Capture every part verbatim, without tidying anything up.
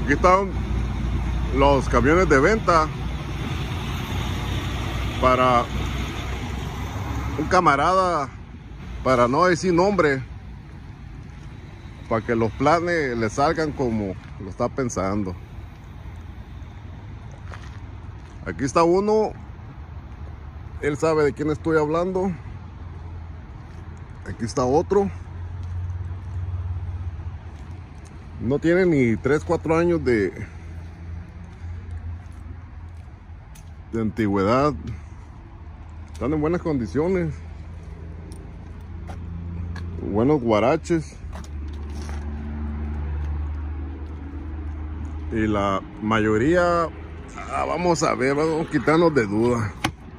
Aquí están los camiones de venta para un camarada, para no decir nombre, para que los planes le salgan como lo está pensando. Aquí está uno, él sabe de quién estoy hablando. Aquí está otro, no tiene ni tres cuatro años de de antigüedad, están en buenas condiciones, buenos guaraches, y la mayoría, ah, vamos a ver, vamos a quitarnos de duda,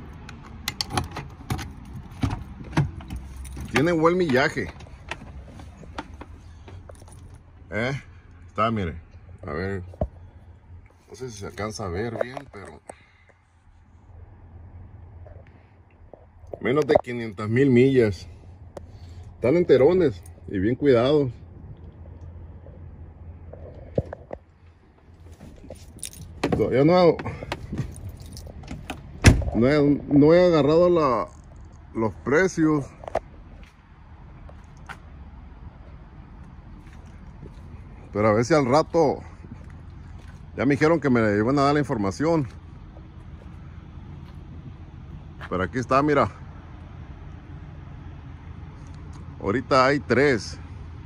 tienen buen millaje. Eh, está, mire, a ver, no sé si se alcanza a ver bien, pero menos de quinientas mil millas. Están enterones y bien cuidados. Todavía no, no, he, no he agarrado la, los precios. Pero a ver si al rato, ya me dijeron que me iban a dar la información. Pero aquí está, mira. Ahorita hay tres.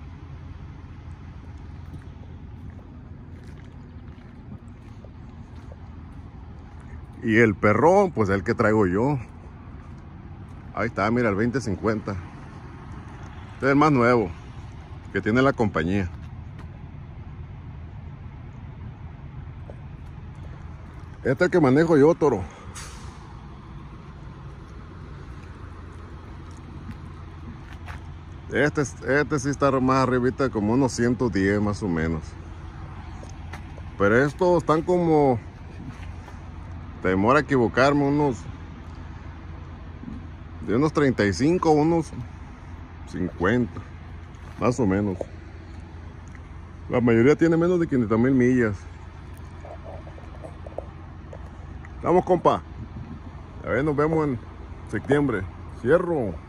Y el perrón, pues el que traigo yo. Ahí está, mira, el veinte cincuenta. Este es el más nuevo que tiene la compañía. Este es el que manejo yo, toro. Este, este sí está más arribita, como unos ciento diez más o menos. Pero estos están como, temor a equivocarme, unos de unos treinta y cinco, unos cincuenta, más o menos. La mayoría tiene menos de quinientas mil millas. Vamos, compa. A ver, nos vemos en septiembre. Cierro.